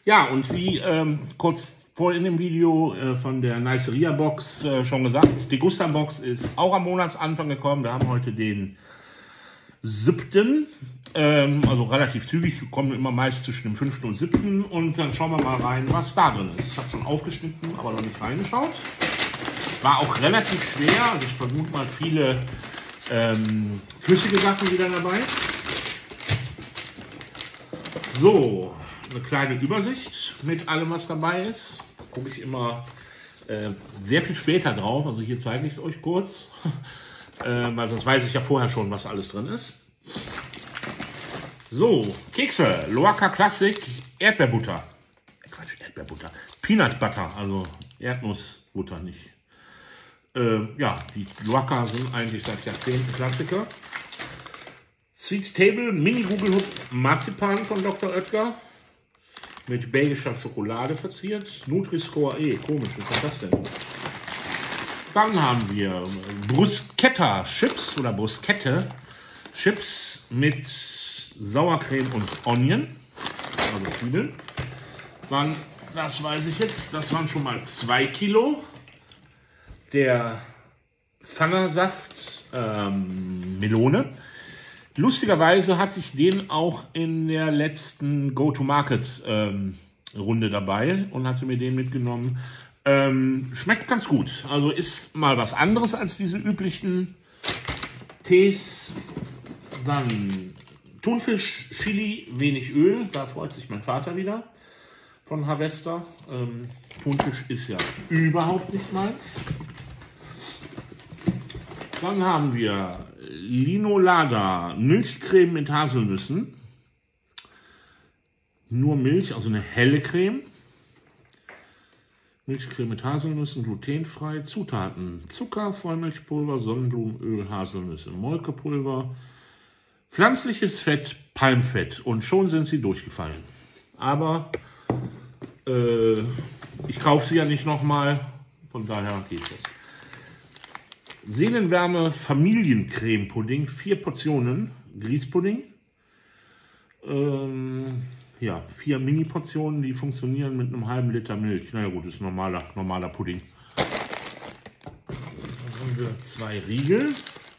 Ja, und wie kurz vor in dem Video von der Niceria Box schon gesagt, die Degusta Box ist auch am Monatsanfang gekommen. Wir haben heute den 7., also relativ zügig, kommen immer meist zwischen dem 5. und 7. Und dann schauen wir mal rein, was da drin ist. Ich habe schon aufgeschnitten, aber noch nicht reingeschaut. War auch relativ schwer, also ich vermute mal viele flüssige Sachen wieder dabei. So, eine kleine Übersicht mit allem, was dabei ist. Da gucke ich immer sehr viel später drauf, also hier zeige ich es euch kurz. Weil sonst weiß ich ja vorher schon, was alles drin ist. So, Kekse, Loacker Classic, Erdbeerbutter. Quatsch, Erdbeerbutter. Peanut Butter, also Erdnussbutter nicht. Ja, die Loacker sind eigentlich seit Jahrzehnten Klassiker. Sweet Table, Mini-Gugelhupf, Marzipan von Dr. Oetker. Mit belgischer Schokolade verziert. Nutri-Score E, komisch, was ist das denn? Dann haben wir Bruschetta Chips oder Bruschette Chips mit Sauercreme und Onion, also Zwiebeln. Dann, das weiß ich jetzt, das waren schon mal 2 Kilo. Der Pfannersaft Melone. Lustigerweise hatte ich den auch in der letzten Go-to-Market Runde dabei und hatte mir den mitgenommen. Schmeckt ganz gut. Also ist mal was anderes als diese üblichen Tees. Dann Thunfisch, Chili, wenig Öl. Da freut sich mein Vater wieder von Harvester. Thunfisch ist ja überhaupt nicht meins. Dann haben wir Linolada Milchcreme mit Haselnüssen. Nur Milch, also eine helle Creme. Milchcreme mit Haselnüssen, glutenfrei. Zutaten: Zucker, Vollmilchpulver, Sonnenblumenöl, Haselnüsse, Molkepulver, pflanzliches Fett, Palmfett. Und schon sind sie durchgefallen. Aber ich kaufe sie ja nicht nochmal, von daher geht das. Seelenwärme Familiencreme Pudding, 4 Portionen Grießpudding. Ja, 4 Mini-Portionen, die funktionieren mit einem halben Liter Milch. Naja gut, ist normaler Pudding. Dann haben wir 2 Riegel.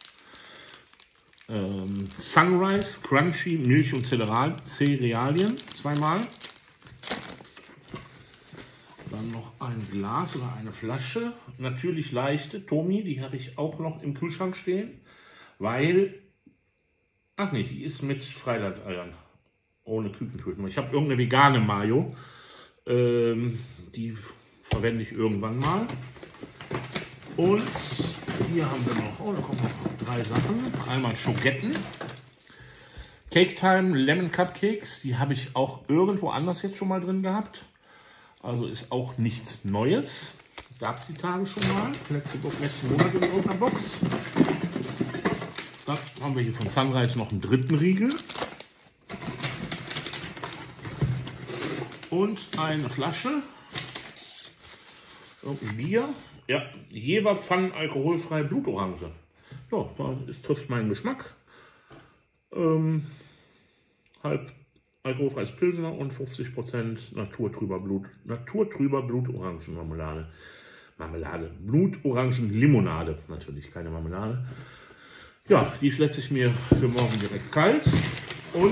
Sunrise, Crunchy, Milch und Cerealien, 2-mal. Dann noch ein Glas oder eine Flasche. Natürlich leichte, Tomi, die habe ich auch noch im Kühlschrank stehen. Weil, ach nee, die ist mit Freilandeiern. Ohne Kükentöten. Ich habe irgendeine vegane Mayo. Die verwende ich irgendwann mal. Und hier haben wir noch, oh, da kommen noch 3 Sachen. Einmal Schogetten. Cake Time Lemon Cupcakes. Die habe ich auch irgendwo anders jetzt schon mal drin gehabt. Also ist auch nichts Neues. Gab es die Tage schon mal. Letzten Monat in irgendeiner Box. Dann haben wir hier von Sunrise noch einen 3. Riegel. Und eine Flasche. Irgendein Bier. Ja, Jever Pfannen alkoholfreie Blutorange. Ja, das trifft meinen Geschmack. Halb alkoholfreies Pilsner und 50% naturtrüber Blutorangenmarmelade. Blutorangenlimonade, natürlich keine Marmelade. Ja, die schlägt ich mir für morgen direkt kalt. Und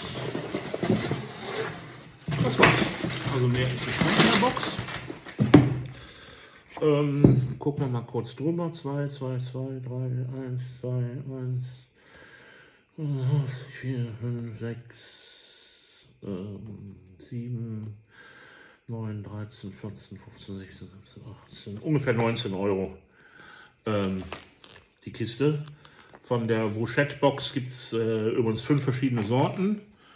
das war's. Also mehr ist nicht in der Box. Gucken wir mal kurz drüber. 2, 2, 2, 3, 1, 2, 1, 4, 5, 6, 7, 9, 13, 14, 15, 16, 17, 18, ungefähr 19 Euro die Kiste. Von der Bruschetta Box gibt es übrigens 5 verschiedene Sorten.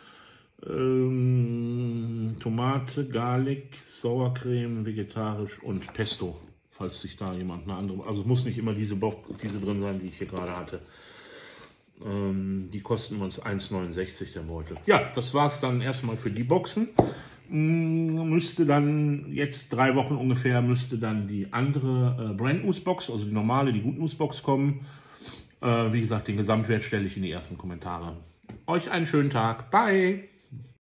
Tomate, Garlic, Sauercreme, vegetarisch und Pesto, falls sich da jemand eine andere... Also es muss nicht immer diese drin sein, die ich hier gerade hatte. Die kosten uns 1,69 der Beutel. Ja, das war es dann erstmal für die Boxen. Müsste dann jetzt 3 Wochen ungefähr, müsste dann die andere Brand News Box, also die normale, die Good News Box kommen. Wie gesagt, den Gesamtwert stelle ich in die ersten Kommentare. Euch einen schönen Tag. Bye!